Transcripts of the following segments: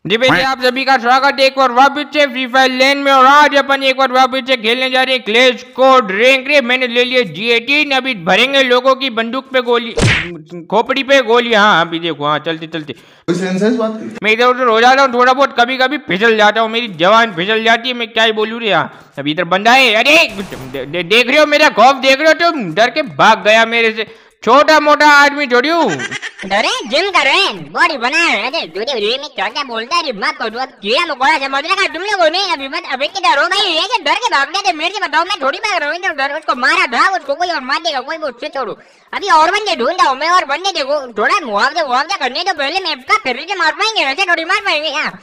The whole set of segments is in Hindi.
जी भैया आप सभी का स्वागत है एक बार वापस से फ्री फायर लेन में। और आज अपन एक बार वापस से खेलने जा रहे हैं क्लैश स्क्वाड रैंक रे। मैंने ले लिया G18। अभी भरेंगे लोगों की बंदूक पे गोली, खोपड़ी पे गोली। हाँ अभी देखो, हाँ चलते चलते मैं इधर उधर हो जाता हूँ थोड़ा बहुत, कभी कभी फिसल जाता हूँ, मेरी जवान फिसल जाती है। मैं क्या ही बोलूँ रे। हाँ अभी इधर बंदा है। अरे देख रहे हो मेरा खौफ, देख रहे हो तुम? डर के भाग गया मेरे से। छोटा मोटा आदमी थोड़ी हूँ। डरे जिम कर रहे हैं, बॉडी बना है। अरे में क्या बोलता है मत करो, अब कीड़ा मकोड़ा समझ लगा तुम लोगों ने। अभी मत, अभी के डरो भाई, ये के डर के भागने थे मेरे से। बताओ मैं थोड़ी भाग रहा हूँ, डर उसको मारा था, उसको कोई और मार देगा, कोई मुझसे छोड़ो। अभी और बंदे ढूंढता हूँ मैं, और बंदे देखो थोड़ा मुआवजा करने तो पहले मैं इसका फिर से मार पाएंगे, ऐसे थोड़ी मार पाएंगे। यहाँ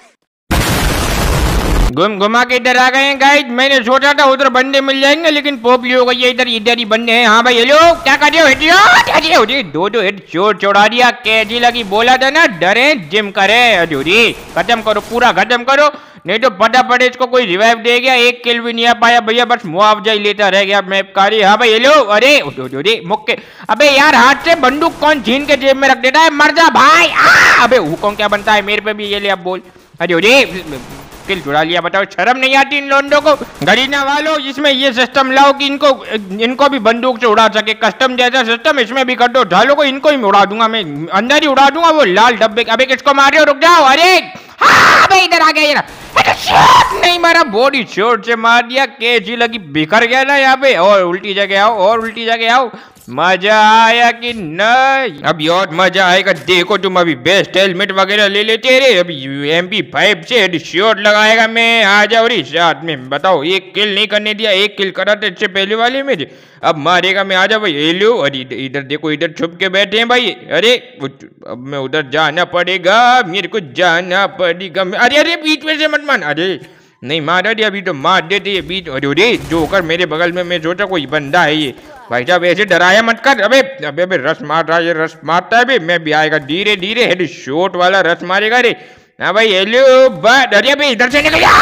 घुमा के इधर आ गए हैं गाइस। मैंने सोचा था उधर बंदे मिल जाएंगे, लेकिन पोपली हो गई है। इधर ही बंदे हैं। हाँ भाई हेलो, क्या कर रहे हो? दो हेड चोर चोड़ा दिया। कैसी लगी? बोला था ना डरे जिम करे। अरे खत्म करो, पूरा खत्म करो, नहीं तो पता पड़े इसको कोई रिवाइव दे गया। एक किल भी नहीं आ पाया भैया, बस मुआवजा ही लेता रह गया मैप कारी। हाँ भाई हेलो। अरे मुक्के, अबे यार हाथ से बंदूक कौन छीन के जेब में रख देता है? मर जा भाई। अबे हुक्म क्या बनता है मेरे पे भी? ये ले अब बोल। अरे किल चुरा लिया। बताओ शर्म नहीं आती इन लोंडों को? गरीना वालों इसमें ये सिस्टम लाओ कि इनको भी बंदूक से उड़ा सके। कस्टम जैसा सिस्टम इसमें भी कर दो। ढालों को इनको ही उड़ा दूंगा मैं, अंदर ही उड़ा दूंगा वो लाल डब्बे। अबे किसको मार रहे हो? रुक जाओ। अरे हाँ अबे इधर आ गया ये ना। नहीं मारा, बॉडी शॉट से मार दिया। कैसी लगी? बिखर गया ना यहाँ पे। और उल्टी जगह आओ, और उल्टी जगह आओ। मजा आया कि नहीं? अभी और मजा आएगा। देखो तुम अभी बेस्ट हेलमेट वगैरह ले लेते रे। अभी MP5 से हेडशॉट लगाएगा मैं। आ जाओ रे साथ में। बताओ एक किल नहीं करने दिया, एक किल करा था इससे पहले वाले में। अब मारेगा मैं। आ जाओ भाई हेलो। अरे इधर देखो, इधर छुप के बैठे हैं भाई। अरे अब मैं उधर जाना पड़ेगा, मेरे को जाना पड़ेगा। अरे बीच में से मत मान। अरे नहीं मारा रे, अभी तो मार देते ये बीच। अरे जोकर मेरे बगल में, मैं सोचा कोई बंदा है ये। भाई साहब ऐसे डराया मत कर। अबे अबे अबे रस मार रहा है, ये रस मारता है। मैं भी आएगा धीरे धीरे, हेड शॉट वाला रस मारेगा रे। हाँ भाई हेलो बट। अरे अबे इधर से निकल।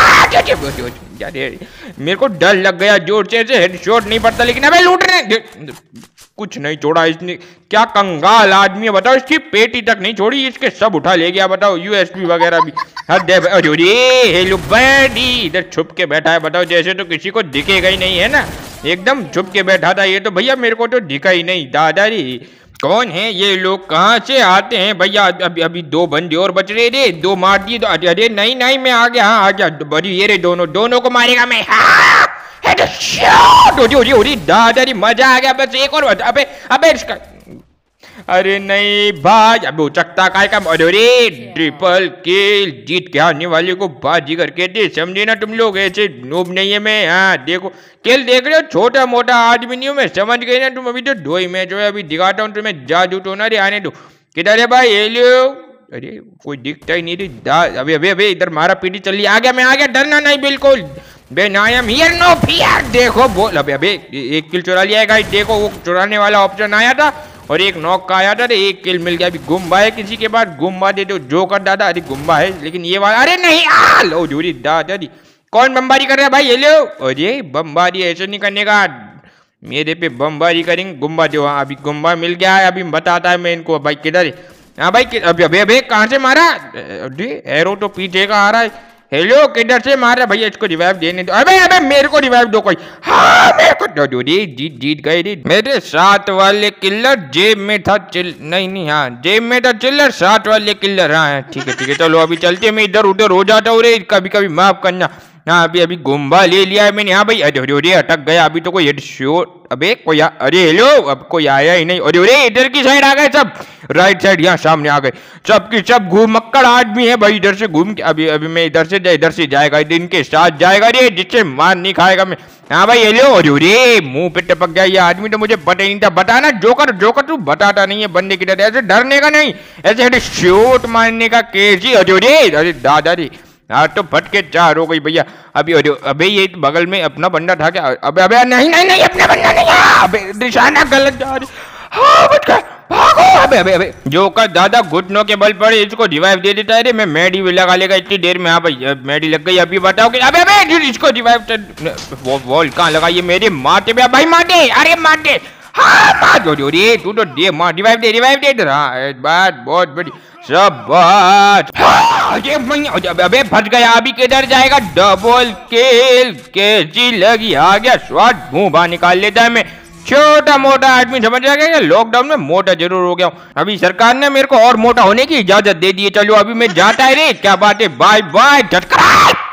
मेरे को डर लग गया जोर से, हेड शॉट नहीं पड़ता। लेकिन अबे लूट रहे, कुछ नहीं छोड़ा इसने। क्या कंगाल आदमी है बताओ, इसकी पेटी तक नहीं छोड़ी, इसके सब उठा ले गया। बताओ USB वगैरह भी। अरे हेलो बड़ी, इधर छुप के बैठा है। बताओ जैसे तो किसी को दिखेगा ही नहीं है ना, एकदम छुप के बैठा था। ये तो भैया मेरे को तो दिखा ही नहीं। दादाजी कौन है ये लोग, कहाँ से आते हैं भैया? अभी दो बंदे और बच रहे रे, दो मार दिए तो। अरे नहीं मैं आ गया। हाँ आ गया बड़ी। ये रे दोनों को मारेगा मैं। दादाजी मजा आ गया। बस एक और। अबे इसका, अरे नहीं भाई, अब उचकता काय का। अरे ट्रिपल किल, जीत के आने वाले को बाजीगर कहते, समझे ना तुम लोग? ऐसे नूब नहीं है मैं। हाँ देखो किल देख रहे हो, छोटा मोटा आदमी नहीं हूँ मैं, समझ गए ना तुम? अभी तो 2 ही मैच हुए, अभी दिखाता हूँ तुम्हें जादू तो ना रे। आने दो। किधर है भाई? हेलो। अरे कोई दिखता ही नहीं रे। अबे इधर मारा पीटी चली। आ गया मैं, आ गया। डरना नहीं बिल्कुल। I am here no fear. देखो बोल। अबे एक किल चुरा लिया है गाइस। देखो वो चुराने वाला ऑप्शन आया था और एक नॉक का आया था। एक किल मिल गया। अभी गुम्बा है किसी के पास, गुम्बा दे दो। जोकर दादा, अरे गुम्बा है लेकिन ये वाला। अरे नहीं लो जूरी दादाजी। कौन बमबारी कर रहा है भाई? हेलो। अरे बमबारी ऐसे नहीं करने का, मेरे पे बमबारी करेंगे। गुम्बा दो। हाँ अभी गुम्बा मिल गया है, अभी बताता है मैं इनको। भाई किधर है? हाँ भाई अबे कहाँ से मारा? अरे एरो तो पीछे का आ रहा है। हेलो किधर से मार रहा भैया? इसको रिवाइव देने दो। अबे मेरे को रिवाइव दो कोई। हाँ मेरे को। जीत गए रे। मेरे साथ वाले किलर जेब में था नहीं हाँ जेब में था चिल्लर। साथ वाले किलर। हाँ ठीक है चलो अभी चलते। मैं इधर उधर हो जाता हूँ रे, कभी माफ करना। हाँ अभी गुम्बा ले लिया है मैंने। हाँ भाई अरे अटक गया। अभी तो कोई हेडशॉट। अबे कोई अरे हेलो, अब कोई आया ही नहीं। अरे इधर की साइड आ गए सब, राइट साइड यहाँ सामने आ गए सब घूमक्कड़ आदमी है भाई। इधर से घूम के अभी मैं इधर से जाएगा, दिन के साथ जाएगा रे, जिससे मार नहीं खाएगा मैं। हाँ भाई हेलो। अरे मुंह पे टपक गया ये आदमी, तो मुझे पता ही नहीं था। बताना जोकर तू बताता नहीं है बंदे की तरह। ऐसे डरने का नहीं, ऐसे हेडशॉट मारने का कैसी। अरे दादाजी हाँ तो फटके चार हो गई भैया। अबे ये बगल में अपना बंदा था क्या? अबे नहीं अपना बंदा नहीं। अबे निशाना गलत जा रही। हाँ बच गया, भागो। अबे जोकर दादा घुटनों के बल पर इसको रिवाइव दे देता है रे। मैं मेडी भी लगा लेगा इतनी देर में। हाँ भाई मेडी लग गई। अभी बताओ कि अबे इसको रिवाइव वॉल कहाँ लगाइए मेरे माथे पे भाई? माटे। अरे माटे। हाँ मार दो रे, तू तो दे मार। रिवाइव दे। हाँ बात बहुत बड़ी। शाबाश। अबे फंस गया, अभी किधर जाएगा? डबल किल, कैसी लगी? आ गया स्वाद, मुंह बाहर निकाल लेता है। मैं छोटा मोटा आदमी समझ आ गया, लॉकडाउन में मोटा जरूर हो गया हूँ। अभी सरकार ने मेरे को और मोटा होने की इजाजत दे दी है। चलो अभी मैं जाता है रे, क्या बात है, बाय बाय।